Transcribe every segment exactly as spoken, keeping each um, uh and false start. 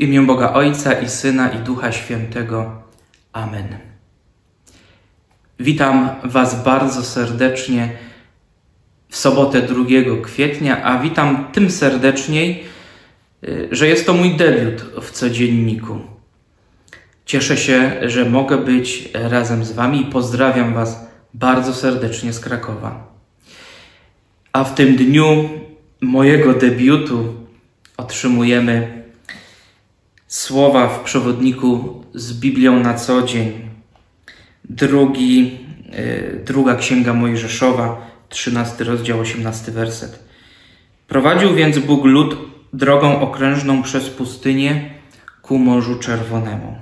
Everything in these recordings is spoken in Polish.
imię Boga Ojca i Syna i Ducha Świętego. Amen. Witam Was bardzo serdecznie w sobotę drugiego kwietnia, a witam tym serdeczniej, że jest to mój debiut w codzienniku. Cieszę się, że mogę być razem z Wami i pozdrawiam Was bardzo serdecznie z Krakowa. A w tym dniu mojego debiutu otrzymujemy słowa w przewodniku z Biblią na co dzień. Drugi, yy, druga Księga Mojżeszowa, trzynasty rozdział, osiemnasty werset. Prowadził więc Bóg lud drogą okrężną przez pustynię ku Morzu Czerwonemu.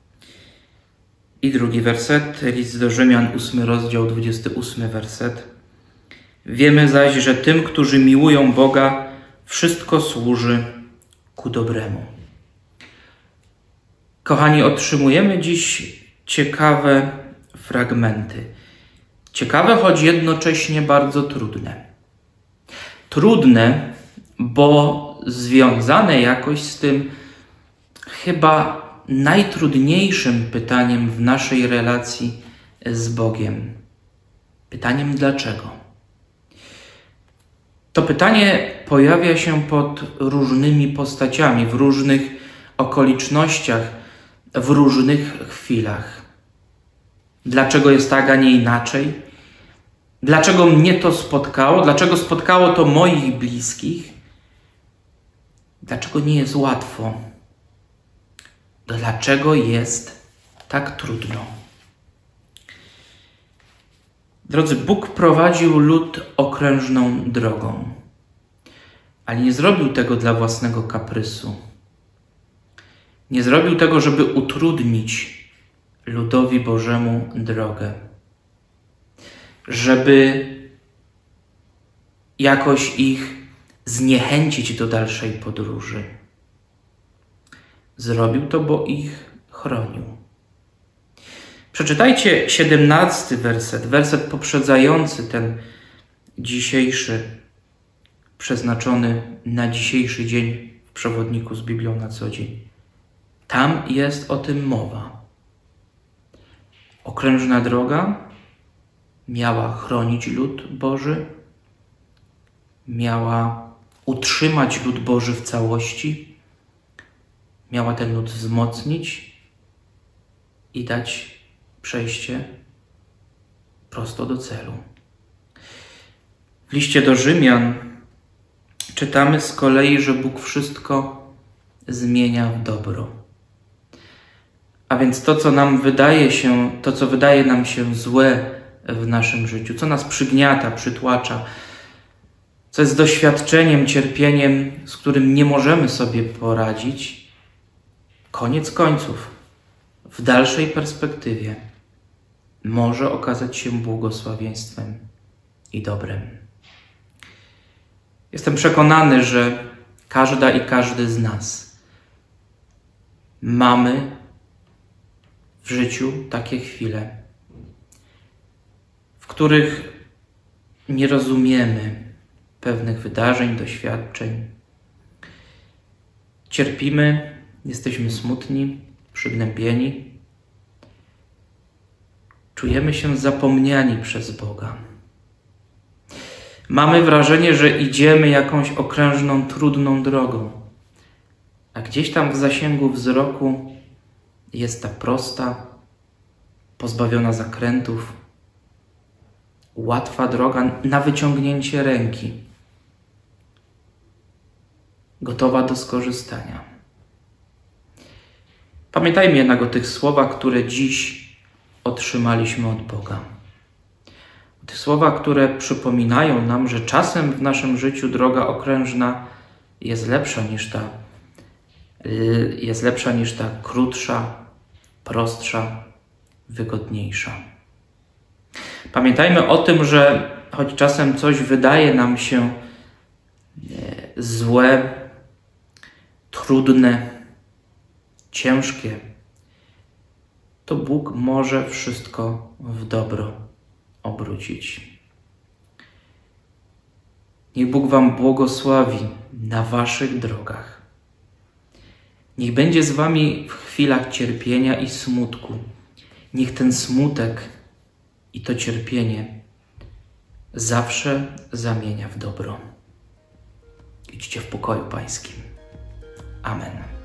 I drugi werset, list do Rzymian, ósmy rozdział, dwudziesty ósmy werset. Wiemy zaś, że tym, którzy miłują Boga, wszystko służy ku dobremu. Kochani, otrzymujemy dziś ciekawe fragmenty. Ciekawe, choć jednocześnie bardzo trudne. Trudne, bo związane jakoś z tym chyba najtrudniejszym pytaniem w naszej relacji z Bogiem. Pytaniem dlaczego? To pytanie pojawia się pod różnymi postaciami, w różnych okolicznościach, w różnych chwilach. Dlaczego jest tak, a nie inaczej? Dlaczego mnie to spotkało? Dlaczego spotkało to moich bliskich? Dlaczego nie jest łatwo? Dlaczego jest tak trudno? Drodzy, Bóg prowadził lud okrężną drogą, ale nie zrobił tego dla własnego kaprysu. Nie zrobił tego, żeby utrudnić ludowi Bożemu drogę, żeby jakoś ich zniechęcić do dalszej podróży. Zrobił to, bo ich chronił. Przeczytajcie siedemnasty werset, werset poprzedzający ten dzisiejszy, przeznaczony na dzisiejszy dzień w przewodniku z Biblią na co dzień. Tam jest o tym mowa. Okrężna droga miała chronić lud Boży, miała utrzymać lud Boży w całości, miała ten lud wzmocnić i dać przejście prosto do celu. W liście do Rzymian czytamy z kolei, że Bóg wszystko zmienia w dobro. A więc to, co nam wydaje się, to, co wydaje nam się złe w naszym życiu, co nas przygniata, przytłacza, co jest doświadczeniem, cierpieniem, z którym nie możemy sobie poradzić, koniec końców, w dalszej perspektywie może okazać się błogosławieństwem i dobrem. Jestem przekonany, że każda i każdy z nas mamy w życiu takie chwile, w których nie rozumiemy pewnych wydarzeń, doświadczeń. Cierpimy, jesteśmy smutni, przygnębieni. Czujemy się zapomniani przez Boga. Mamy wrażenie, że idziemy jakąś okrężną, trudną drogą, a gdzieś tam w zasięgu wzroku jest ta prosta, pozbawiona zakrętów, łatwa droga na wyciągnięcie ręki, gotowa do skorzystania. Pamiętajmy jednak o tych słowach, które dziś otrzymaliśmy od Boga. O tych słowach, które przypominają nam, że czasem w naszym życiu droga okrężna jest lepsza niż ta, jest lepsza niż ta krótsza, prostsza, wygodniejsza. Pamiętajmy o tym, że choć czasem coś wydaje nam się złe, trudne, ciężkie, to Bóg może wszystko w dobro obrócić. Niech Bóg wam błogosławi na waszych drogach. Niech będzie z wami w chwilach cierpienia i smutku. Niech ten smutek i to cierpienie zawsze zamienia w dobro. Idźcie w pokoju Pańskim. Amen.